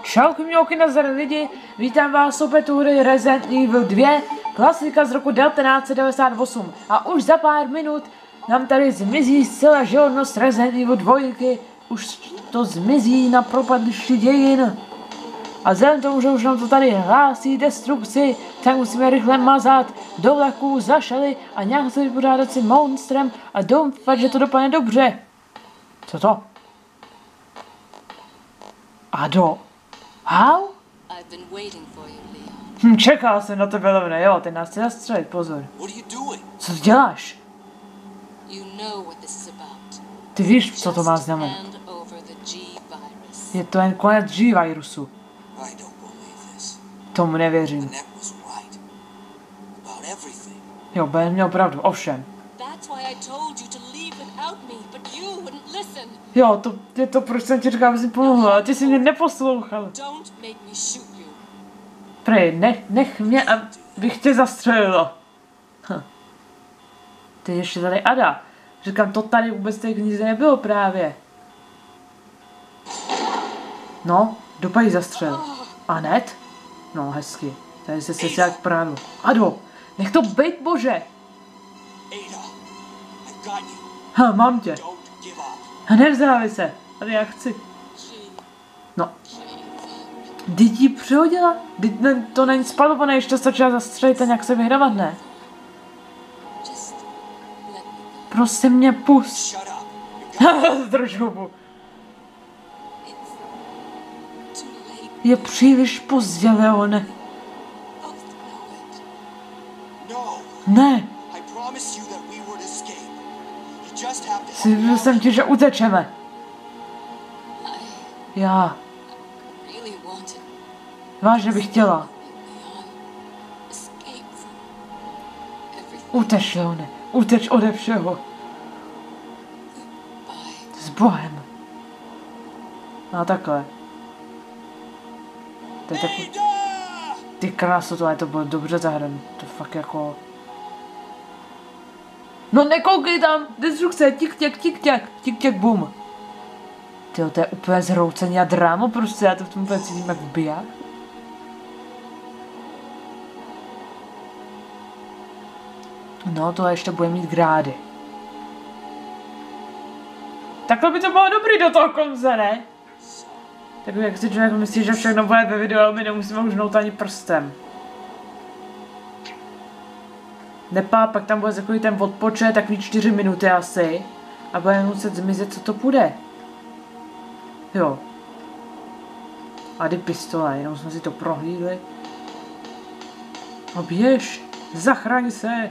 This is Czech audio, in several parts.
Čau, kmňouky na zdar lidi, vítám vás opět u hry Resident Evil 2, klasika z roku 1998 a už za pár minut nám tady zmizí zcela životnost Resident Evil 2, už to zmizí na propadlišti dějin. A vzhledem tomu, že už nám to tady hlásí destrukci, tak musíme rychle mazat do vlaků, zašeli a nějak se vypořádat si monstrem a doufat, že to dopadne dobře. Co to? Ado? How? Čekal jsem na tebe, Leone, jo, ten nás chce zastřelit, pozor. Co děláš? Ty víš, co to má znamenat. Je to jen konec G-virusu. Tomu nevěřím. Jo, Ben měl pravdu, ovšem. Jo, to je to, proč jsem ti říkal, aby si pomohl, ale ty jsi mě neposlouchal. Prej, nech mě, abych tě zastřelila. Ty ještě tady Ada. Říkám, to tady vůbec té knize nebylo právě. No, dopadí zastřel. Anet? No, hezky. Tady se jak právě. Ado, nech to bejt, bože. Mám tě. Nevzdávej se, ale já chci. No. Vždyť jí přehodila? To není spalované, ještě stačila zastřelit a nějak se vyhravat, ne? Prosím mě, pust. Zdrž hubu. Je příliš pozdě, Leone. Ne. Slíbil jsem ti, že utečeme. Já. Vážně bych chtěla. Uteč, Leone. Uteč ode všeho. S Bohem. A takhle. To je takový... Ty krásu, tohle to bylo dobře zahrané. To fakt jako... No nekoukej tam! Destrukce! Tik-tak, bum! Tyjo, to je úplně zhroucený a drámo prostě, já to v tom úplně cítím jak v bijách. No, to ještě bude mít grády. Takhle by to bylo dobrý do toho konce, ne? Tak jak si člověk myslí, že všechno bude ve videu, ale my nemusíme už hnout ani prstem. Nepá, pak tam bude takový ten odpočet, takový 4 minuty asi. A bude muset zmizet, co to půjde. Jo. A ty pistole, jenom jsme si to prohlídli. No běž, zachraň se.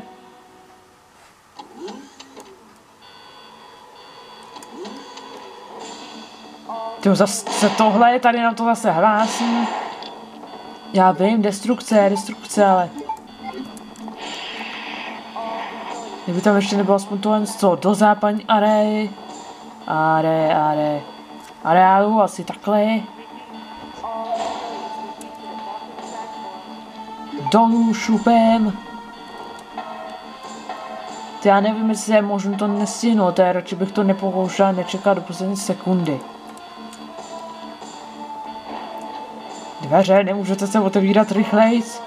Tyjo, zase tohle je tady, nám to zase hlásí. Já vím, destrukce, ale... Kdyby tam ještě nebylo aspoň tohle co, do západní areálu, asi takhle. Dolů šupem. Já nevím, jestli je možno to nestihnout, radši bych to nepokoušel, nečekal do poslední sekundy. Dveře, nemůžete se otevírat rychlejc?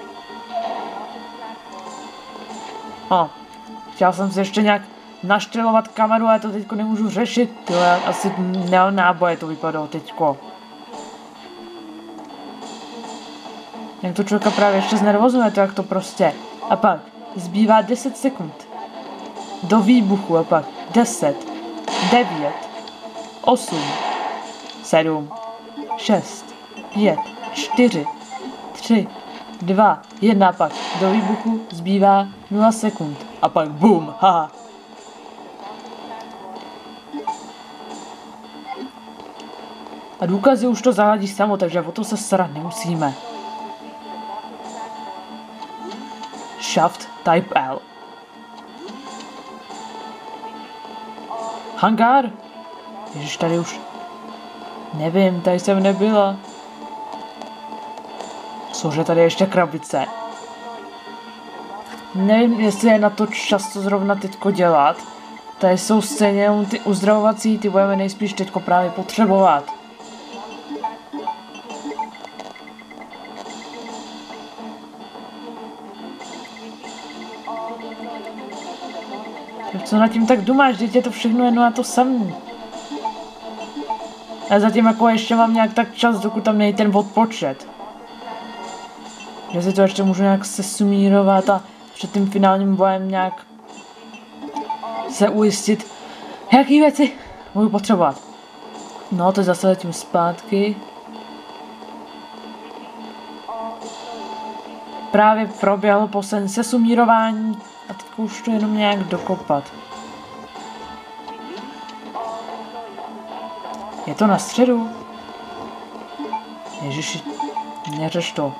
Chtěl jsem si ještě nějak naštřelovat kameru, ale to teďko nemůžu řešit. Tyhle, asi náboje to vypadalo teďko. Jak to člověka právě ještě znervozuje, to jak to prostě. A pak zbývá 10 sekund. Do výbuchu a pak 10, 9, 8, 7, 6, 5, 4, 3, 2, 1 pak do výbuchu zbývá 0 sekund. A pak BUM, haha. A důkazy už to zaladí samo, takže o to se starat nemusíme. Shaft Type L. Hangár? Ježiš, tady už... Nevím, tady jsem nebyla. Cože, tady ještě krabice. Nevím, jestli je na to čas to zrovna teďko dělat. Tady jsou stejně ty uzdravovací, ty budeme nejspíš teďko právě potřebovat. Tak co nad tím tak dumáš, že je to všechno jedno a to samý. A zatím jako ještě mám nějak tak čas, dokud tam nejde ten odpočet. Že si to ještě můžu nějak sesumírovat a před tím finálním bojem nějak se ujistit, jaký věci budu potřebovat. No, to zase letím zpátky. Právě proběhlo poslední sesumírování a teď už to jenom nějak dokopat. Je to na středu? Ježiši, neřeš to.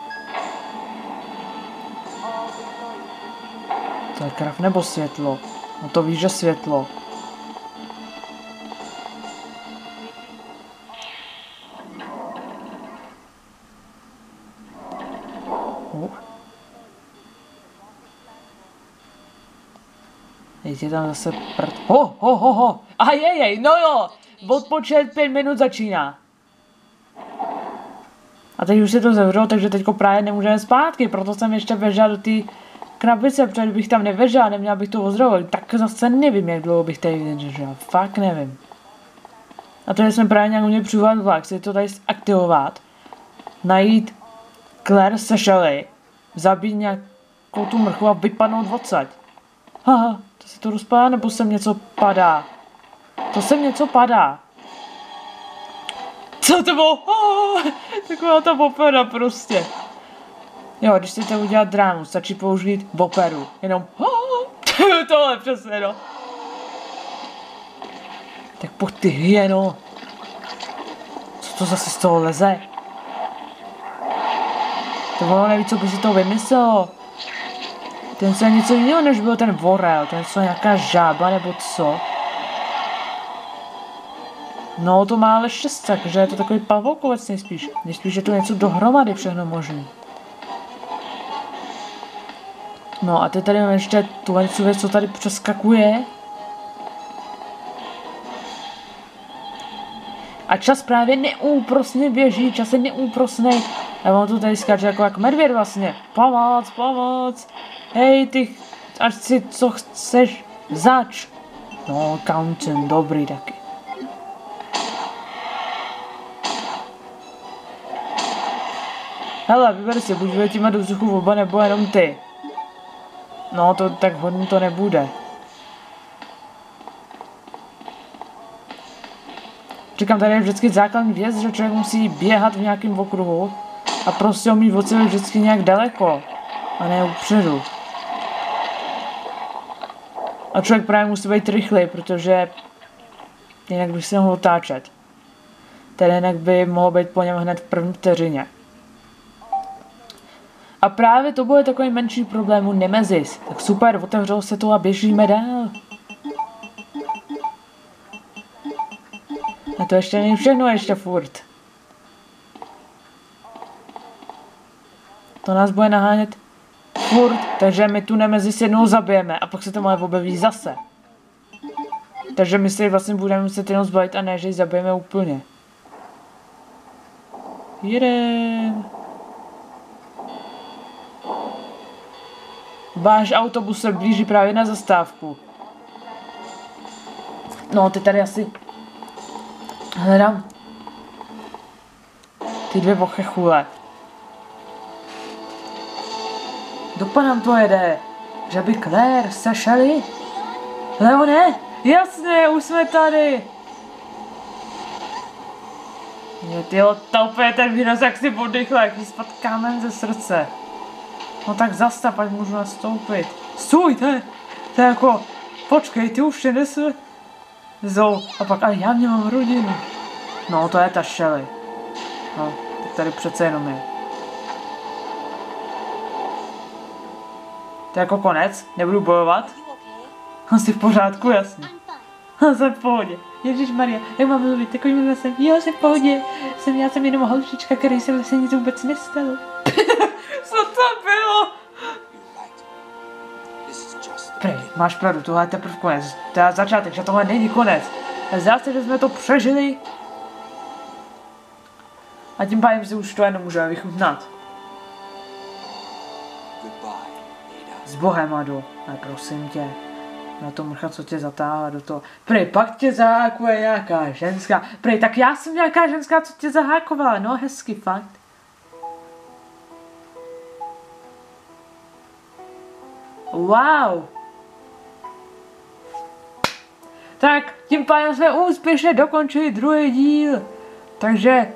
To je krev nebo světlo? No to víš, že světlo. Je tam zase prd. Ho. A jej, no jo. Odpočet 5 minut začíná. A teď už se to zavřelo, takže teďko právě nemůžeme zpátky, proto jsem ještě běžel do té krabice, protože bych tam nevěřil, neměl bych to ozdravovat, tak zase nevím, jak dlouho bych tady vydržel, fakt nevím. A tady jsme právě nějak měli přivolat vlak, chci to tady aktivovat, najít Claire se Shelley, zabít nějakou tu mrchu a vypadnout odsaď. Haha, to se to rozpadá, nebo sem něco padá? To sem něco padá. Co to bylo? Taková ta opera prostě. Jo, když chcete udělat drámu, stačí použít operu. Jenom tohle přesně, no. Tak pojď ty hyeno. Co to zase z toho leze? To ono neví, co by si to vymyslelo. Ten co je něco jiného, než byl ten vorel. Ten co je nějaká žába, nebo co? No, to má ale 6, takže je to takový pavoukovec nejspíš. Nejspíš je to něco dohromady všechno možný. No a teď tady mám ještě tuhle věc, co tady přeskakuje. A čas právě neúprosně běží, čas je neúprosnej. A on tu tady skáče jako jak medvěd vlastně. Pomoc. Hej, ty, ať si co chceš, zač. No, Counten, dobrý taky. Hele, vyber si, buď vyletíme do vzduchu oba, nebo jenom ty. No, to tak hodně to nebude. Říkám, tady je vždycky základní věc, že člověk musí běhat v nějakém okruhu a prostě ho mít od sebe vždycky nějak daleko a ne upředu. A člověk právě musí být rychlej, protože jinak by se mohl otáčet. Tedy jinak by mohlo být po něm hned v první vteřině. A právě to bude takový menší problém u Nemesis. Tak super, otevřelo se to a běžíme dál. A to ještě není všechno, ještě furt. To nás bude nahánět furt, takže my tu Nemesis jednou zabijeme a pak se to ale objeví zase. Takže my si vlastně budeme muset jenom zbavit a ne, že ji zabijeme úplně. Jedem. Váš autobus se blíží právě na zastávku. No, ty tady asi hledám ty dvě bochechule. Dopadám to jede. Že by Claire se Shelley? Leone? Jasně, už jsme tady. Je tyjo, to úplně ten výraz, jak si oddychla, jak jí spad kámen ze srdce. No tak zastav, ať můžu nastoupit. Stůj, to je jako, počkej, ty už tě nesu. A pak, ale já mám rodinu. No, to je ta Shelley. No, tak tady přece jenom je. To je jako konec? Nebudu bojovat? Jsi v pořádku, jasně. Jsem v pohodě. Ježišmarja, jak mám mluvit takovým hlasem? Jo, jsem v pohodě. Já jsem jenom holčička, který se vlastně nic vůbec nestalo. Co to bylo? Prej, máš pravdu, tohle je teprve konec. To je začátek, že tohle není konec. Zdá se, že jsme to přežili. A tím pádem si už to jenom můžeme vychutnat. S Bohem, Ado. A prosím tě. No to mrcha, co tě zatáhla do toho. Prej, pak tě zahákuje nějaká ženská. Prej, tak já jsem nějaká ženská, co tě zahákovala. No, hezky, fakt. Wow. Tak, tím pádem jsme úspěšně dokončili druhý díl. Takže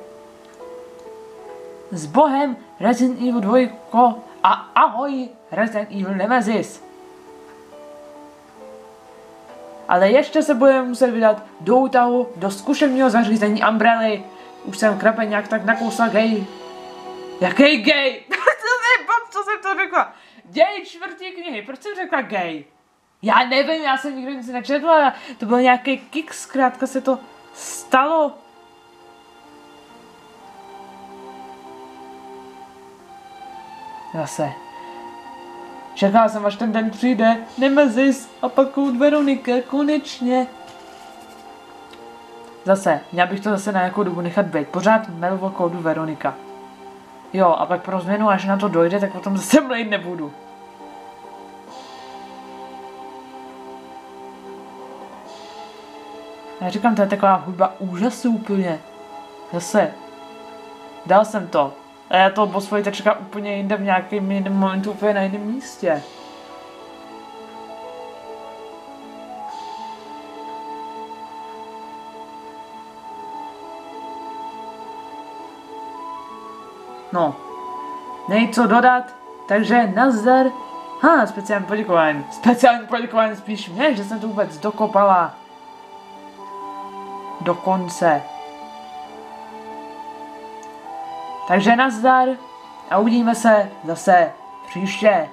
s Bohem Resident Evil 2 a ahoj Resident Evil Nemesis. Ale ještě se budeme muset vydat do útahu, do zkušebního zařízení Umbrelly. Už jsem krape nějak tak nakousal gay. Jaký gay? Co jsem to řekla? Děj čtvrtý knihy, proč jsem řekla gay? Já nevím, já jsem nikdy nic nečetla, to byl nějaký kick, zkrátka se to stalo. Zase. Čekal jsem, až ten den přijde, Nemesis a pak Code Veronika, konečně. Zase, měl bych to zase na nějakou dobu nechat být, pořád miloval Code Veronika. Jo, a pak pro změnu, až na to dojde, tak potom zase mlejt nebudu. Já říkám, to je taková hudba úžasu úplně. Zase. Dal jsem to. A já to boss fight čeká úplně jinde v nějakém jiném momentu, úplně na jiném místě. No. Není co dodat, takže nazdar. Speciální poděkování. Speciální poděkování spíš mě, že jsem to vůbec dokopala. Do konce. Takže nazdar a uvidíme se zase příště.